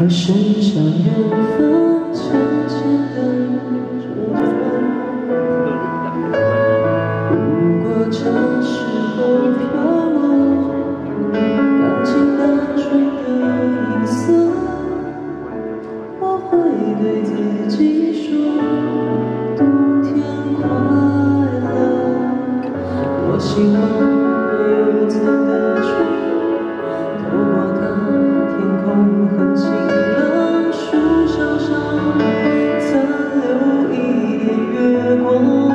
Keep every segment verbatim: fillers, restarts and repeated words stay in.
还是向远方浅浅的折转。如果这时候飘落钢琴那水的音色，我会对自己说，冬天快乐。我希望没有层的窗，透过它，天空很晴朗，树梢上残留一点月光。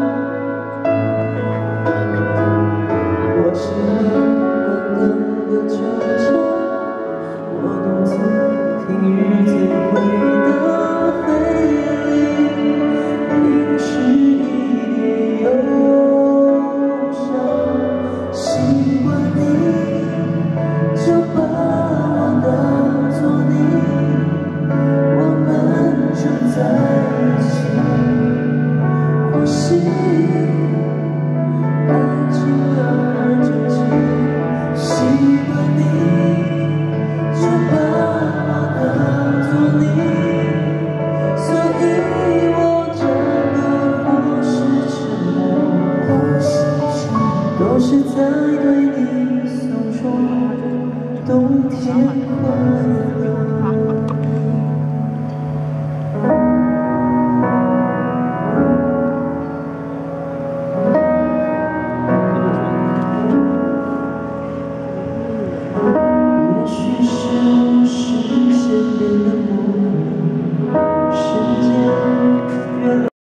我是关灯的球场，我独自听日子回到黑夜里，淋湿一点忧伤。习惯你，就把我当作你，我们就在一起呼吸，安静而整齐。习惯你，就把我当作你，所以我整个或是沉默，或是沉默，都是在对你诉说，冬天快乐。